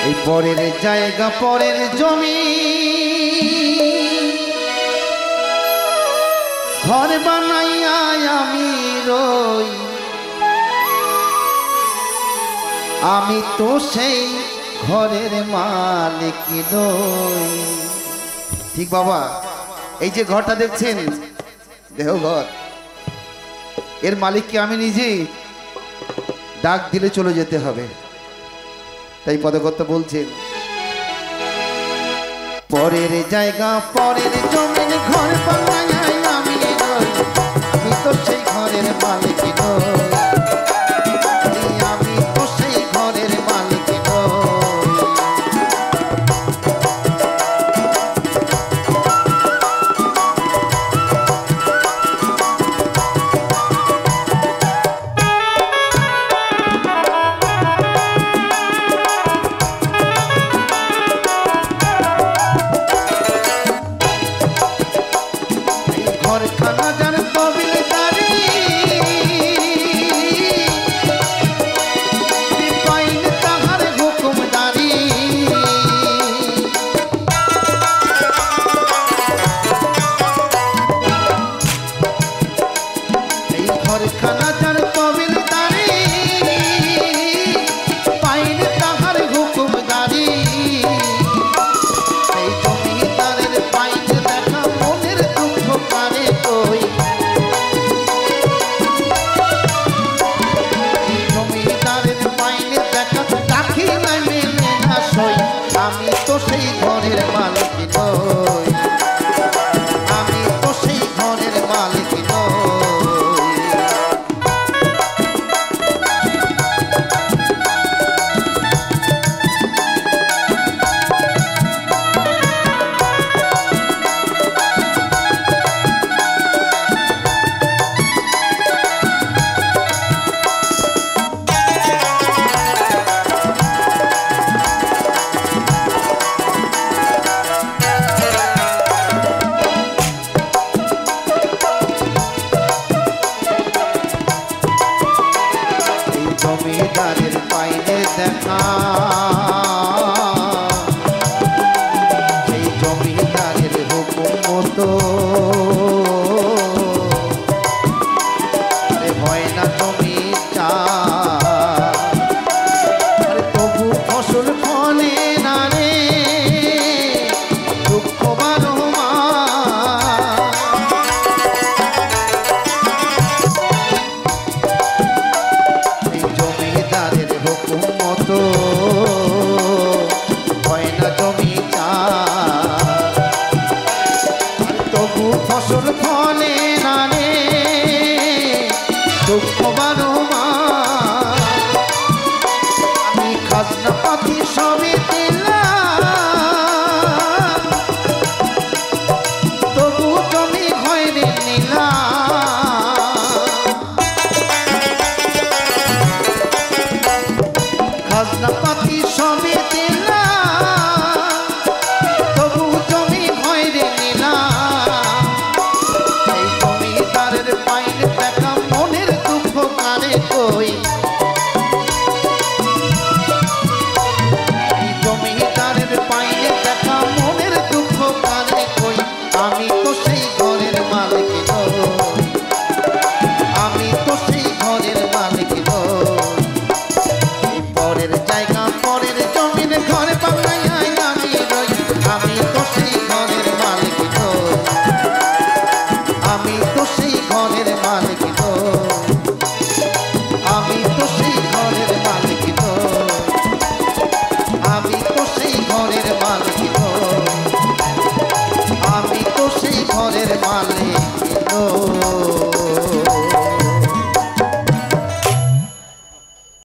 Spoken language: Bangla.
এই পরের জায়গা পরের জমি ঘর বানাইয়া আমি রই, আমি তো সেই ঘরের মালিক নই। ঠিক বাবা, এই যে ঘরটা দেখছেন দেহঘর, এর মালিককে আমি নিজে, ডাক দিলে চলে যেতে হবে। তাই পদকর্তা বলছেন পরের জায়গা পরের জমিন ঘর বানাইয়া আমি রই, আমি তো সেই ঘরের মালিক নই, আমি তো সেই ঘরের মালিক নই। আমি তো সেই ঘরের মালিক নই, আমি তো সেই ঘরের মালিক নই। জমিদারের পাইলে দেখা